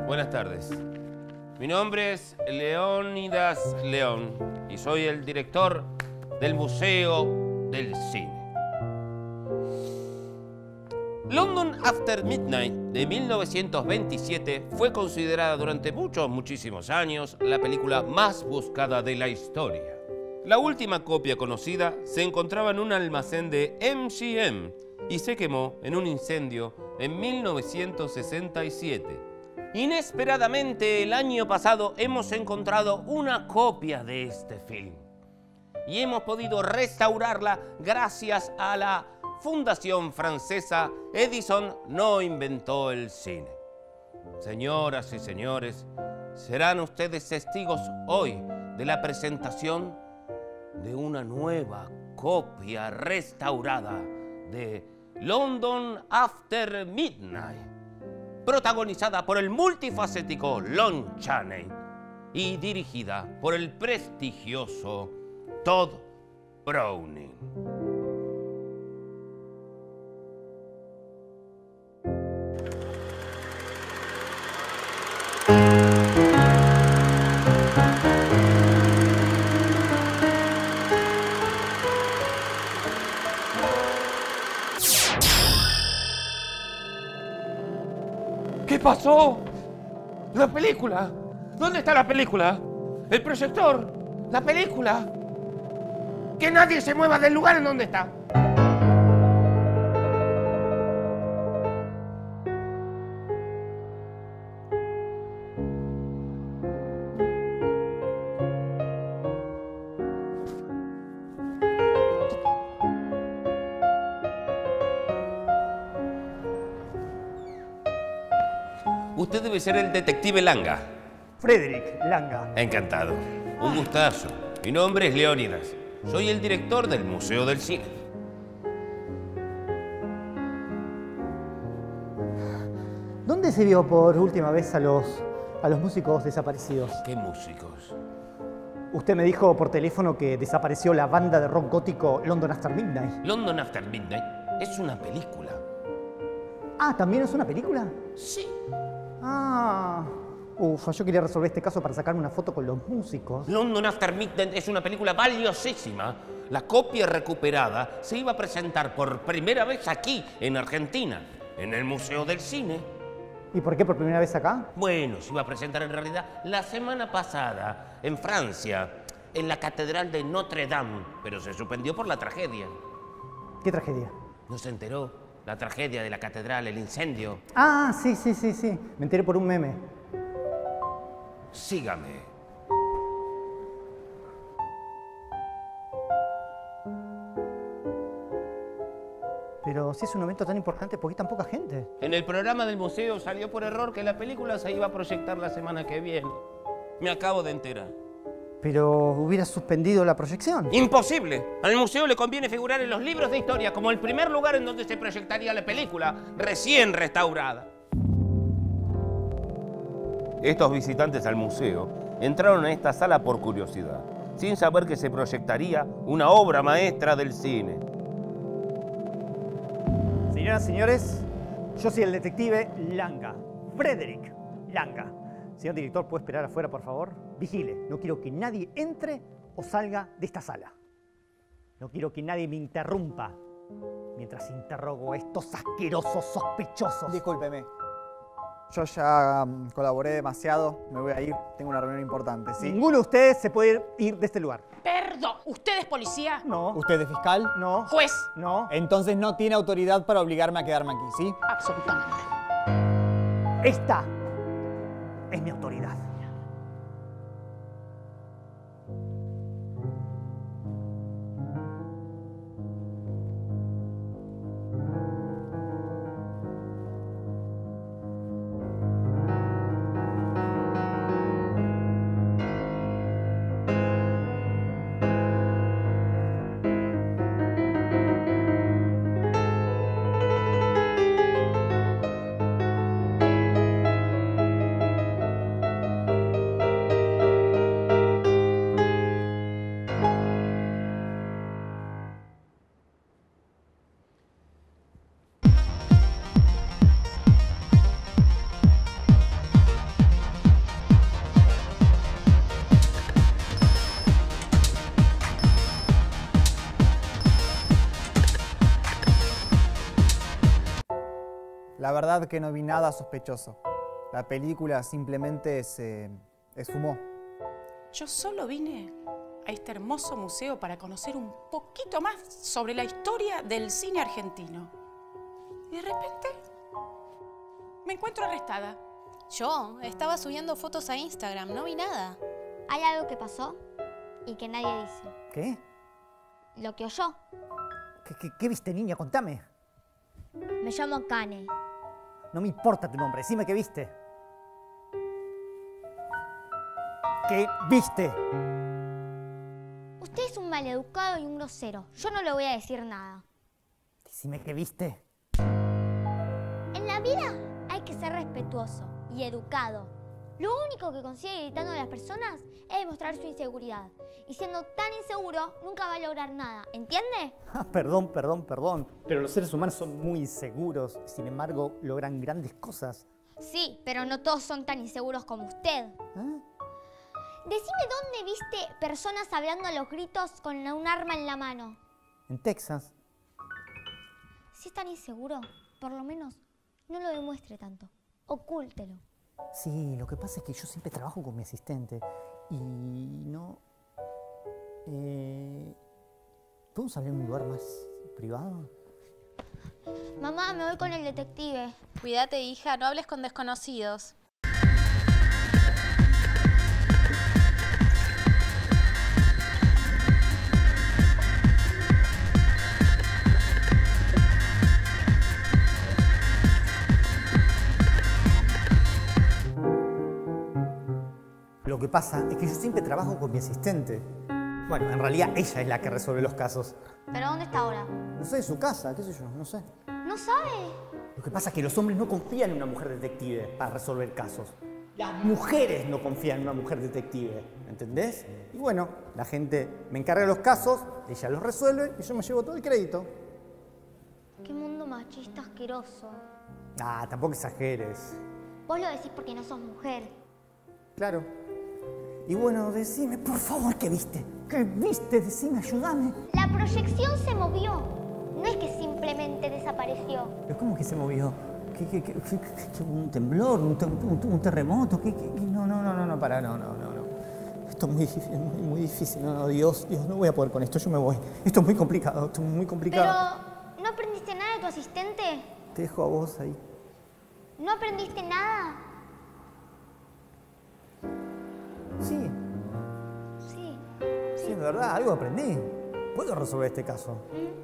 Buenas tardes. Mi nombre es Leónidas León y soy el director del Museo del Cine. London After Midnight de 1927 fue considerada durante muchísimos años la película más buscada de la historia. La última copia conocida se encontraba en un almacén de MGM y se quemó en un incendio en 1967. Inesperadamente, el año pasado hemos encontrado una copia de este film y hemos podido restaurarla gracias a la Fundación Francesa Edison no inventó el cine. Señoras y señores, serán ustedes testigos hoy de la presentación de una nueva copia restaurada de London After Midnight, protagonizada por el multifacético Lon Chaney y dirigida por el prestigioso Todd Browning. ¿Qué pasó? ¿La película? ¿Dónde está la película? ¿El proyector? ¿La película? ¡Que nadie se mueva del lugar en donde está! Usted debe ser el detective Langa. Frederick Langa. Encantado. Un gustazo. Mi nombre es Leónidas. Soy el director del Museo del Cine. ¿Dónde se vio por última vez a los músicos desaparecidos? ¿Qué músicos? Usted me dijo por teléfono que desapareció la banda de rock gótico London After Midnight. London After Midnight es una película. Ah, ¿también es una película? Sí. Ah, yo quería resolver este caso para sacarme una foto con los músicos. London After Midnight es una película valiosísima. La copia recuperada se iba a presentar por primera vez aquí, en Argentina, en el Museo del Cine. ¿Y por qué por primera vez acá? Bueno, se iba a presentar en realidad la semana pasada en Francia, en la Catedral de Notre Dame, pero se suspendió por la tragedia. ¿Qué tragedia? ¿No se enteró? La tragedia de la catedral, el incendio. Ah, sí. Me enteré por un meme. Sígame. Pero si es un evento tan importante, ¿por qué tan poca gente? En el programa del museo salió por error que la película se iba a proyectar la semana que viene. Me acabo de enterar. Pero hubiera suspendido la proyección. ¡Imposible! Al museo le conviene figurar en los libros de historia como el primer lugar en donde se proyectaría la película, recién restaurada. Estos visitantes al museo entraron a esta sala por curiosidad, sin saber que se proyectaría una obra maestra del cine. Señoras y señores, yo soy el detective Langa, Frederick Langa. Señor director, ¿puede esperar afuera, por favor? Vigile, no quiero que nadie entre o salga de esta sala. No quiero que nadie me interrumpa mientras interrogo a estos asquerosos sospechosos. Discúlpeme. Yo ya colaboré demasiado, me voy a ir, tengo una reunión importante, ¿sí? Ninguno de ustedes se puede ir de este lugar. Perdón, ¿usted es policía? No. ¿Usted es fiscal? No. ¿Juez? No. Entonces no tiene autoridad para obligarme a quedarme aquí, ¿sí? Absolutamente. Esta es mi autoridad. La verdad que no vi nada sospechoso. La película simplemente se esfumó. Yo solo vine a este hermoso museo para conocer un poquito más sobre la historia del cine argentino. Y de repente me encuentro arrestada. Yo estaba subiendo fotos a Instagram, no vi nada. Hay algo que pasó y que nadie dice. ¿Qué? Lo que oyó. ¿Qué viste, niña? Contame. Me llamo Kane. No me importa tu nombre, decime qué viste. ¿Qué viste? Usted es un maleducado y un grosero. Yo no le voy a decir nada. Decime qué viste. En la vida hay que ser respetuoso y educado. Lo único que consigue gritando a las personas es demostrar su inseguridad. Y siendo tan inseguro, nunca va a lograr nada. ¿Entiende? Perdón. Pero los seres humanos son muy inseguros. Sin embargo, logran grandes cosas. Sí, pero no todos son tan inseguros como usted. ¿Eh? Decime dónde viste personas hablando a los gritos con un arma en la mano. En Texas. Si es tan inseguro, por lo menos no lo demuestre tanto. Ocúltelo. Sí, lo que pasa es que yo siempre trabajo con mi asistente y no... ¿Podemos hablar en un lugar más privado? Mamá, me voy con el detective. Cuídate, hija, no hables con desconocidos. Lo que pasa es que yo siempre trabajo con mi asistente. Bueno, en realidad ella es la que resuelve los casos. ¿Pero dónde está ahora? No sé, su casa, qué sé yo, no sé. ¿No sabe? Lo que pasa es que los hombres no confían en una mujer detective para resolver casos. Las mujeres no confían en una mujer detective, ¿entendés? Y bueno, la gente me encarga los casos, ella los resuelve y yo me llevo todo el crédito. Qué mundo machista asqueroso. Ah, tampoco exageres. Vos lo decís porque no sos mujer. Claro. Y bueno, decime, por favor, ¿qué viste? ¿Qué viste? Decime, ayúdame. La proyección se movió. No es que simplemente desapareció. ¿Pero cómo que se movió? ¿Un temblor? ¿Un terremoto? No, para, no. Esto es muy difícil. No, Dios, no voy a poder con esto, yo me voy. Esto es muy complicado, Pero, ¿no aprendiste nada de tu asistente? Te dejo a vos ahí. ¿No aprendiste nada? Sí, Sí. es verdad, algo aprendí. Puedo resolver este caso.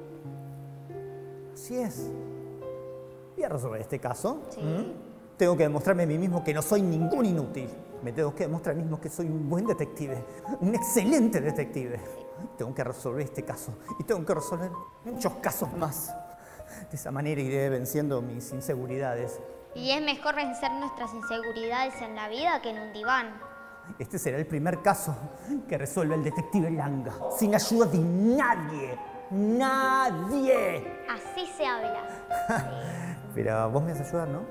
Así es. Voy a resolver este caso. Sí. Tengo que demostrarme a mí mismo que no soy ningún inútil. Me tengo que demostrar a mí mismo que soy un buen detective. Un excelente detective. Tengo que resolver este caso. Y tengo que resolver muchos casos más. De esa manera iré venciendo mis inseguridades. Y es mejor vencer nuestras inseguridades en la vida que en un diván. Este será el primer caso que resuelve el detective Langa. Sin ayuda de nadie. ¡Nadie! Así se habla. Pero vos me vas a ayudar, ¿no?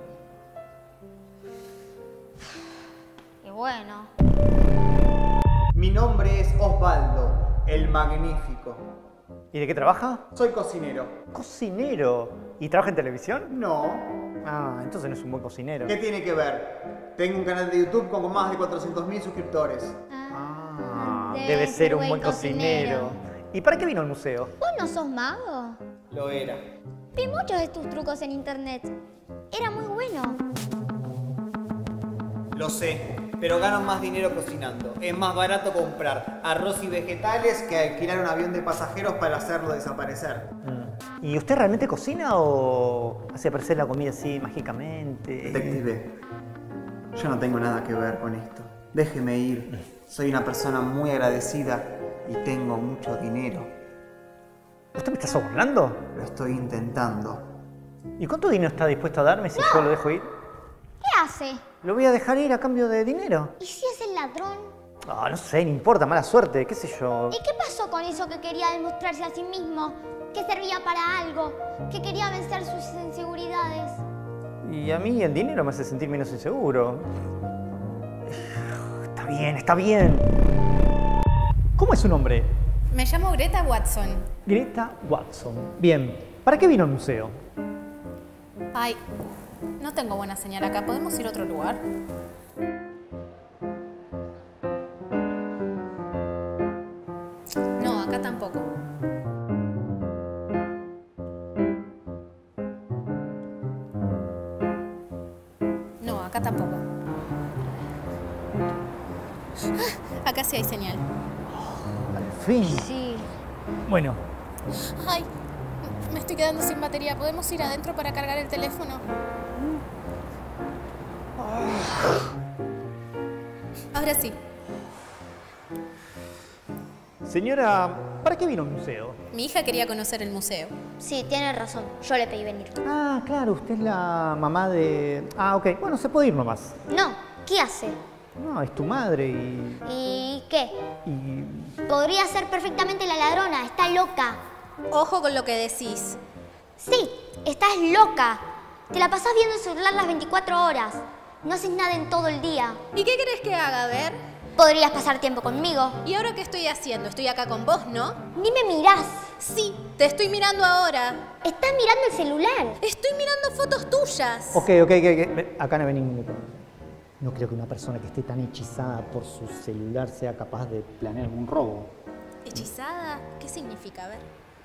Y bueno. Mi nombre es Osvaldo, el Magnífico. ¿Y de qué trabaja? Soy cocinero. Cocinero. ¿Y trabaja en televisión? No. Ah, entonces no es un buen cocinero. ¿Qué tiene que ver? Tengo un canal de YouTube con más de 400.000 suscriptores. Debe ser un buen cocinero. ¿Y para qué vino al museo? ¿Vos no sos mago? Lo era. Vi muchos de tus trucos en internet. Era muy bueno. Lo sé, pero gano más dinero cocinando. Es más barato comprar arroz y vegetales que alquilar un avión de pasajeros para hacerlo desaparecer. ¿Y usted realmente cocina o hace aparecer la comida así mágicamente? Detective, yo no tengo nada que ver con esto. Déjeme ir. Soy una persona muy agradecida y tengo mucho dinero. ¿Usted me está sobornando? Lo estoy intentando. ¿Y cuánto dinero está dispuesto a darme si yo lo dejo ir? ¿Qué hace? Lo voy a dejar ir a cambio de dinero. ¿Y si es el ladrón? Ah, no sé, no importa, mala suerte, qué sé yo. ¿Y qué pasó con eso que quería demostrarse a sí mismo? Que servía para algo, que quería vencer sus inseguridades. Y a mí el dinero me hace sentir menos inseguro. Está bien. ¿Cómo es su nombre? Me llamo Greta Watson. Greta Watson. Bien. ¿Para qué vino al museo? Ay, No tengo buena señal acá. ¿Podemos ir a otro lugar? No, acá tampoco. No, acá tampoco. Ah, acá sí hay señal. Al fin. Sí. Bueno, Ay, me estoy quedando sin batería. ¿Podemos ir adentro para cargar el teléfono? Ahora sí. señora, ¿para qué vino al museo? Mi hija quería conocer el museo. Sí, tienes razón. Yo le pedí venir. Ah, claro, usted es la mamá de... Ah, ok. Bueno, se puede ir nomás. No, ¿qué hace? No, es tu madre y... ¿Y qué? y... Podría ser perfectamente la ladrona. Está loca. Ojo con lo que decís. Sí, estás loca. Te la pasás viendo el celular las 24 horas. No haces nada en todo el día. ¿Y qué querés que haga? A ver. Podrías pasar tiempo conmigo. ¿Y ahora qué estoy haciendo? Estoy acá con vos, ¿no? Ni me mirás. Sí, te estoy mirando ahora. Estás mirando el celular. Estoy mirando fotos tuyas. Ok. Acá no venimos. No creo que una persona que esté tan hechizada por su celular sea capaz de planear algún robo. ¿Hechizada? ¿Qué significa? A ver.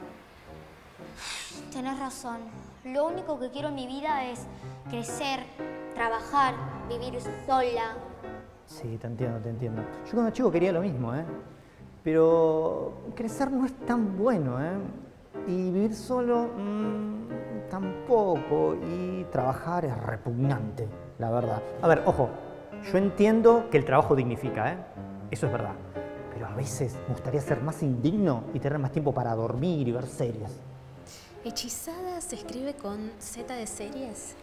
Tenés razón. Lo único que quiero en mi vida es crecer, trabajar, vivir sola. Sí, te entiendo. Yo cuando chico quería lo mismo, ¿eh? Pero crecer no es tan bueno, ¿eh? Y vivir solo, tampoco. Y trabajar es repugnante, la verdad. A ver, ojo, yo entiendo que el trabajo dignifica, ¿eh? Eso es verdad. Pero a veces me gustaría ser más indigno y tener más tiempo para dormir y ver series. ¿Hechizada se escribe con Z de series?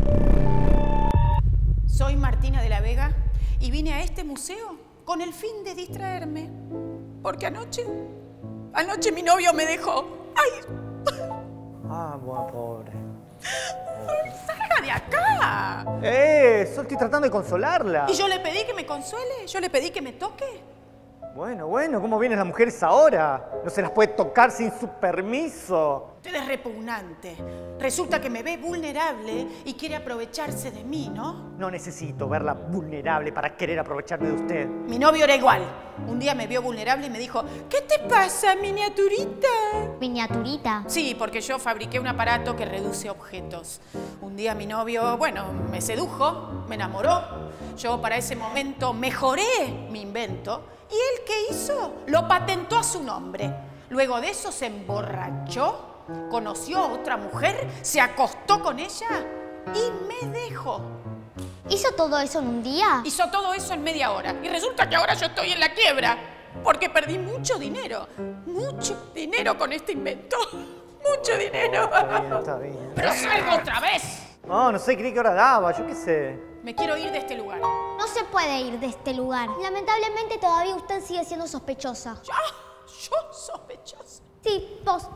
Soy Martina de la Vega y vine a este museo con el fin de distraerme. Porque anoche mi novio me dejó. ¡Ay! Ah, bueno, pobre. ¡Salga de acá! Solo estoy tratando de consolarla. Y yo le pedí que me consuele, yo le pedí que me toque. Bueno, ¿cómo vienen las mujeres ahora? No se las puede tocar sin su permiso. Usted es repugnante. Resulta que me ve vulnerable y quiere aprovecharse de mí, ¿no? No necesito verla vulnerable para querer aprovecharme de usted. Mi novio era igual. Un día me vio vulnerable y me dijo, ¿qué te pasa, miniaturita? Miniaturita. Sí, porque yo fabriqué un aparato que reduce objetos. Un día mi novio, me sedujo, me enamoró. Yo para ese momento mejoré mi invento. ¿Y él qué hizo? Lo patentó a su nombre. Luego de eso se emborrachó, conoció a otra mujer, se acostó con ella y me dejó. ¿Hizo todo eso en un día? Hizo todo eso en media hora. Y resulta que ahora yo estoy en la quiebra. Porque perdí mucho dinero. Mucho dinero con este invento. Mucho dinero. Está bien. ¡Pero salgo otra vez! No sé, creí que ahora daba, yo qué sé. Me quiero ir de este lugar. No se puede ir de este lugar. Lamentablemente todavía usted sigue siendo sospechosa. Yo sospechosa. Sí, vos.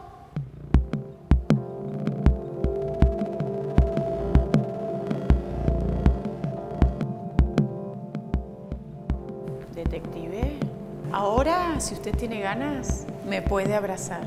Detective, ahora, si usted tiene ganas, me puede abrazar.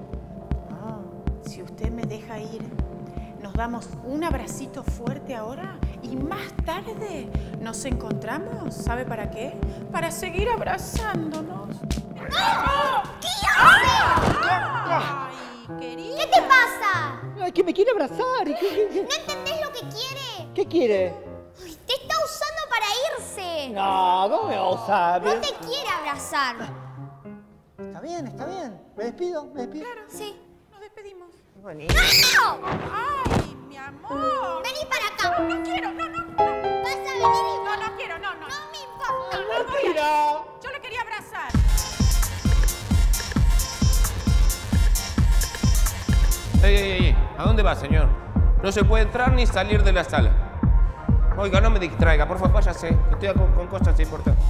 Si usted me deja ir, nos damos un abracito fuerte ahora y más tarde nos encontramos. ¿Sabe para qué? Para seguir abrazándonos. ¡No! ¿Qué hace? ¡Ay, querida! ¿Qué te pasa? Ay, que me quiere abrazar. ¿No entendés lo que quiere? ¿Qué quiere? Ay, te está usando para irse. No, ¿cómo me va a usar? No te quiere abrazar. Está bien. ¿Me despido? Claro, Sí. nos despedimos. Vení. ¡No! ¡Ay, mi amor! Vení para acá. No quiero, no. Vas a venir y No quiero, no. no me importa. ¡Mentira! Yo le quería abrazar. ¡Ey! ¿A dónde va, señor? No se puede entrar ni salir de la sala. Oiga, no me distraiga, por favor, váyase. Estoy con cosas importantes.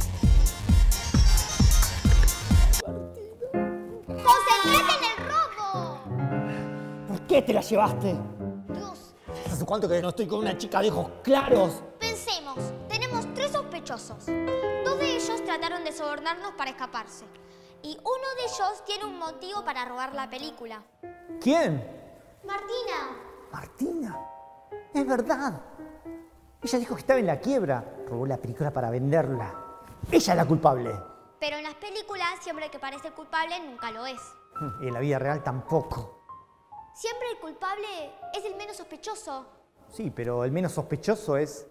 ¡Concentrate en el robo! ¿Por qué te la llevaste? Dios, ¿Hace cuánto que no estoy con una chica de ojos claros? pensemos. Tenemos 3 sospechosos. 2 de ellos trataron de sobornarnos para escaparse. Y uno de ellos tiene un motivo para robar la película. ¿Quién? Martina. ¿Martina? Es verdad. Ella dijo que estaba en la quiebra. Robó la película para venderla. Ella es la culpable. Pero en las películas, siempre el que parece culpable nunca lo es. Y en la vida real tampoco. Siempre el culpable es el menos sospechoso. Sí, pero el menos sospechoso es...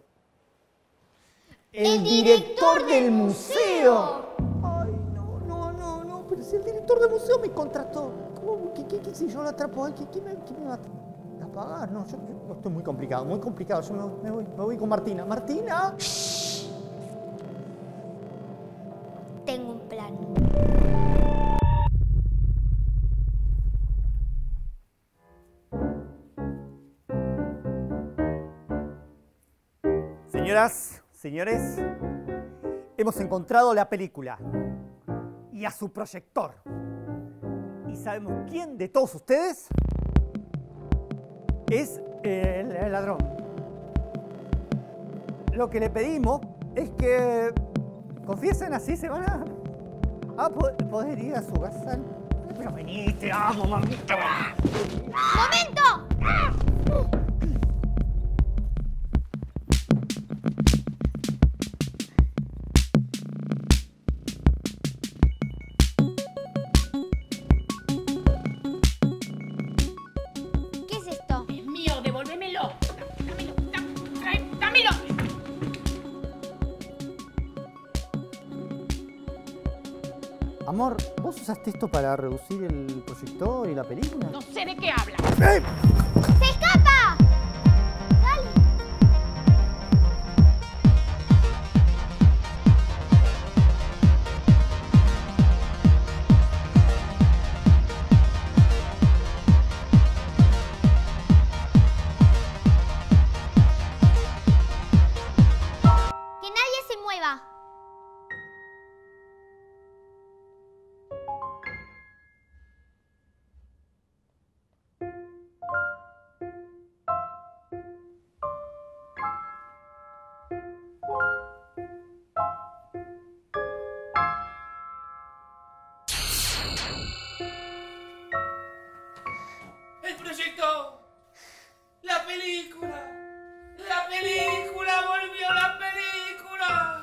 ¡el director del museo! Ay, no, pero si el director del museo me contrató. ¿Cómo? ¿Qué si yo lo atrapo a él? ¿Quién me va a pagar? No, yo estoy muy complicado. Yo me voy con Martina. ¡Martina! Tengo un plan. Señoras, señores, hemos encontrado la película y a su proyector. ¿Y sabemos quién de todos ustedes es el ladrón? Lo que le pedimos es que confiesen, así se van a poder ir a su casa. Pero vení, te amo, mamita. ¡Momento! ¿Qué es esto? Es mío, devuélvemelo. Dámelo. Amor, ¿vos usaste esto para reducir el proyector y la película? No sé de qué hablas. ¡Eh! ¡Se escapa! ¡Dale! ¡Que nadie se mueva! ¡El proyecto! ¡La película! ¡La película! ¡Volvió la película!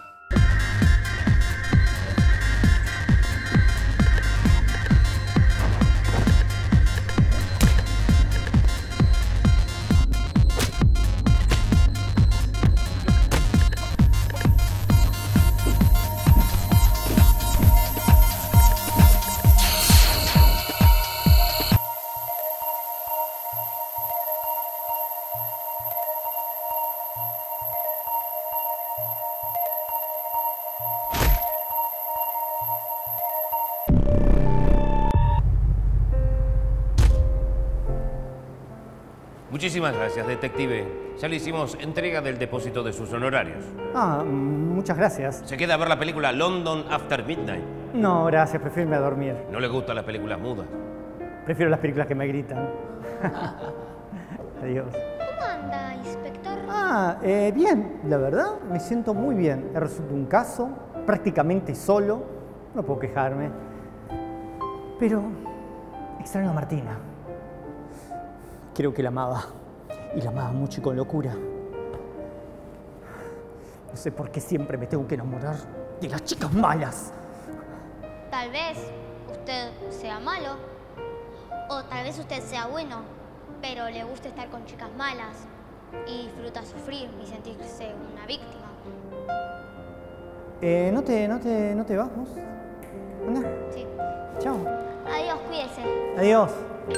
Muchísimas gracias, detective. Ya le hicimos entrega del depósito de sus honorarios. Muchas gracias. Se queda a ver la película London After Midnight. No, gracias, prefiero irme a dormir. ¿No le gustan las películas mudas? Prefiero las películas que me gritan. Adiós. ¿Cómo anda, inspector? Bien, la verdad, me siento muy bien. He resuelto un caso, prácticamente solo. No puedo quejarme. Pero extraño a Martina. Creo que la amaba. Y la amaba mucho y con locura. No sé por qué siempre me tengo que enamorar de las chicas malas. Tal vez usted sea malo, o tal vez usted sea bueno, pero le gusta estar con chicas malas y disfruta sufrir y sentirse una víctima. ¿No te vas vos? Anda. Sí. Chao. Adiós, cuídese. Adiós.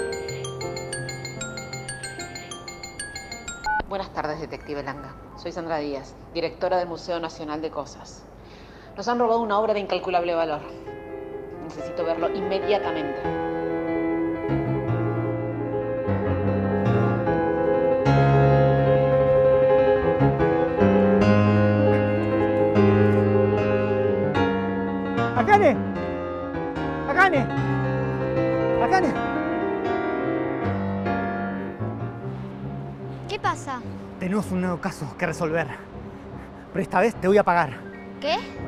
Buenas tardes, detective Langa. Soy Sandra Díaz, directora del Museo Nacional de Cosas. Nos han robado una obra de incalculable valor. Necesito verlo inmediatamente. ¡Akane! ¡Akane! ¡Akane! ¿Qué pasa? Tenemos un nuevo caso que resolver. Pero esta vez te voy a pagar. ¿Qué?